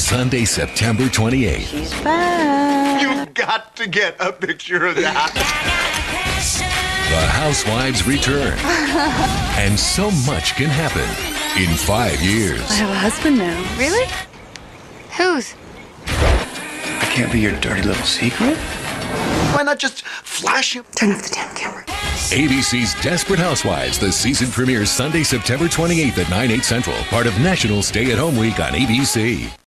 Sunday, September 28th. She's back. You've got to get a picture of that. The Housewives return. And so much can happen in 5 years. I have a husband now. Really? Whose? I can't be your dirty little secret. Why not just flash him? Turn off the damn camera. ABC's Desperate Housewives. The season premieres Sunday, September 28th at 9/8 Central. Part of National Stay-at-Home Week on ABC.